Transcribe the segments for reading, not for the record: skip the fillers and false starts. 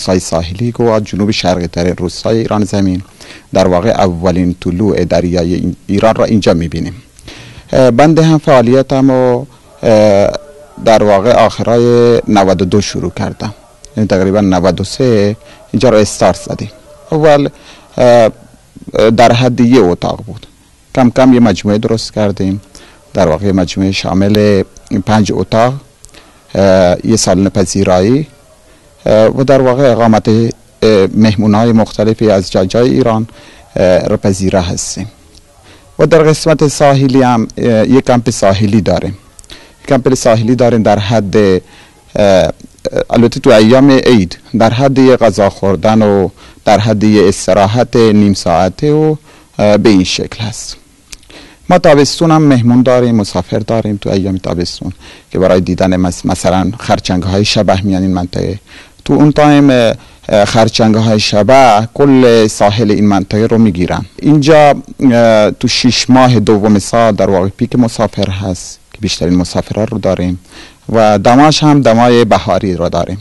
روستای ساحلی که جنوب شرقی ترین روستای ایران زمین، در واقع اولین طلوع دریای ایران را اینجا میبینیم. بنده هم فعالیتم و در واقع آخرای 92 شروع کردم، یعنی تقریبا 93 اینجا را استارت زدیم. اول در حد یه اتاق بود، کم کم یه مجموعه درست کردیم، در واقع مجموعه شامل 5 اتاق، یه سالن پذیرایی و در واقع اقامت مهمون‌های مختلفی از جای ایران را پذیرا هستیم. و در قسمت ساحلی هم یک کمپ ساحلی داریم. کمپ ساحلی داریم در حد، البته تو ایام عید، در حد یه غذا خوردن و در حد یه استراحت نیم ساعته و به این شکل هست. ما تابستون هم مهمون داریم، مسافر داریم تو ایام تابستون که برای دیدن مثلا خرچنگ های شبح میان این منطقه. تو اون تایم خرچنگ های شبح کل ساحل این منطقه رو میگیرن. اینجا تو 6 ماه دوم سال در واقع پیک مسافر هست که بیشترین مسافرها رو داریم و دماش هم دمای بهاری رو داریم.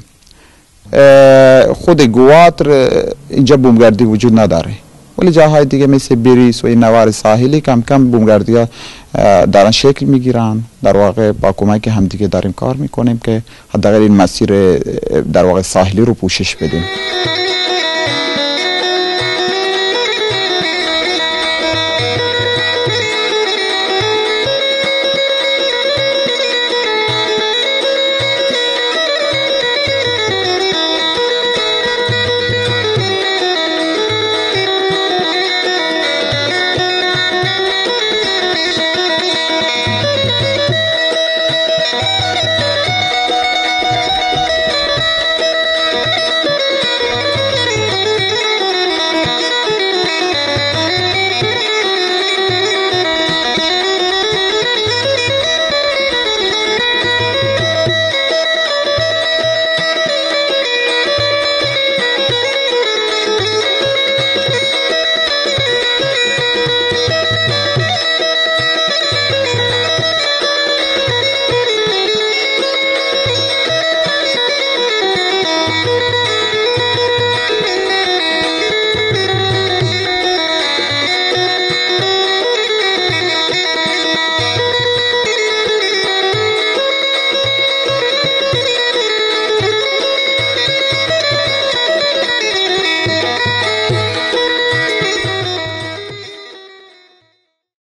خود گواتر اینجا بومگردی وجود نداره، ولی جاهای دیگه مثل بریس و این نوار ساحلی کم کم بومگردی ها دارن شکل میگیرن. در واقع با کمک هم دیگه داریم کار میکنیم که حداقل این مسیر در واقع ساحلی رو پوشش بدیم.